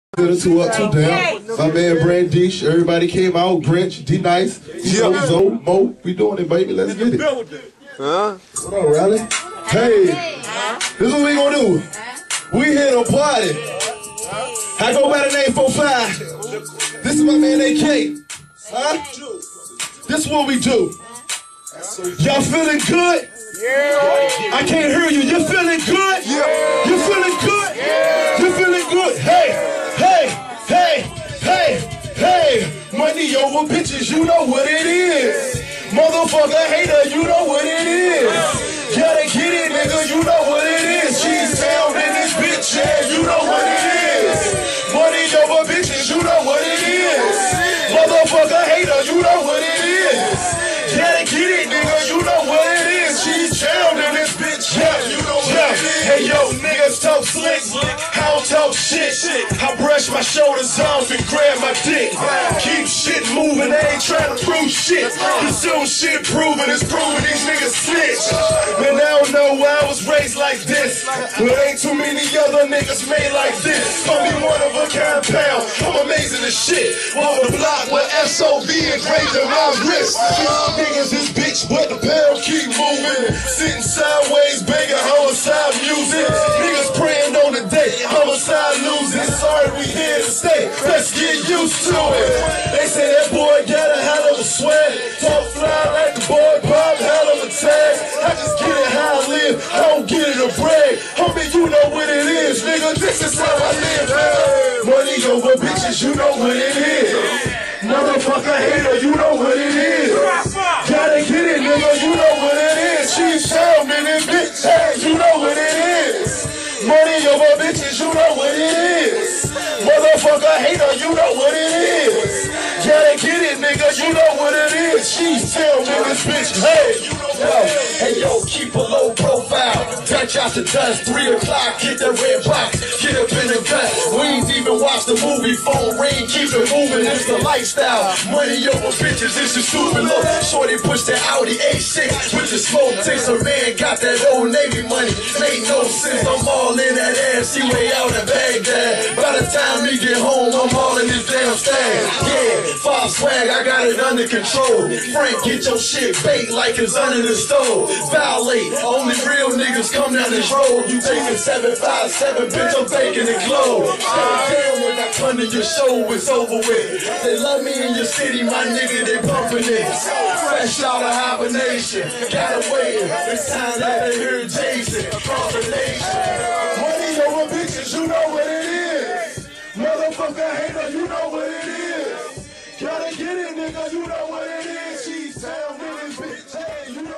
Two up, two down. My man Brandish, everybody came out. Grinch, D Nice, Zo, Mo. We doing it, baby. Let's get it. Huh? What up, Riley? Hey, this is what we gonna do. We here to party. I go by the name 45. This is my man AK. Huh? This is what we do. Y'all feeling good? Yeah. I can't hear you. You feeling good? Yeah. You feeling good? Yeah. You feeling good? Hey, hey, hey, hey, hey. Money over bitches, you know what it is. Motherfucker hater, you know what it is. Gotta get it, nigga, you know what it is. She's down in this bitch, yeah, you know what it is. Money over bitches, you know what it is. Motherfucker hater, you know what it is. Gotta get it, nigga, you know what it is. She's down in this bitch, yeah, you know what it is. Hey yo, niggas talk slick, I don't talk shit. I brush my shoulders off and grab my dick. Keep shit moving, I ain't trying to prove shit. Consume shit proven, it's proven these niggas snitch. Man, I don't know why I was raised like this, but ain't too many other niggas made like this. Call me one of a kind pound, I'm amazing as shit. On the block with SOB engraved on my wrist. Niggas is bitch, but the pound keep moving. Sitting sideways, banging homicide music. Niggas praying on the day, homicide losing. Sorry, we here to stay, let's get used to it. They say that boy got a hell of a swag. Talk fly like the boy Bob, hell of a tag. I just get it how I live, I don't get it a brag. Homie, you know what it is, nigga, this is how I live. Money over bitches, you know what it is. Motherfucker hater, you know what it is. Gotta get it, nigga, you know what it is. She's sound in it, bitch, hey, you know what it is. Money over bitches, you know what it is. Motherfucker hater, you know what it is. Gotta get it, nigga, you know what it is. She's sound in this bitch, hey. Hey yo, keep a low profile. Touch out the dust, 3 o'clock, get the red box, get up in the gut. We ain't even watch the movie, phone ring, keep it moving, it's the lifestyle. Money over bitches, it's a stupid look. Shorty push the Audi A6 with the smoke takes. A man got that old Navy money, make no sense. I'm all in that ass, she way out in Baghdad. By the time he get home, I'm all in this damn stand. Yeah, 5 swag, I got it under control. Frank, get your shit baked like it's under the stove. Violate, only real niggas come down this road. You taking 757, bitch, I'm taking it glow. Damn, when I come to your show, it's over with. They love me in your city, my nigga, they bumping it. Fresh out of hibernation, got away. It's time that I hear Jason. Money over bitches, you know what it is. Motherfucker hater, you know what it is. Gotta get it, nigga, you know what it is. She's down in this bitch, hey, you know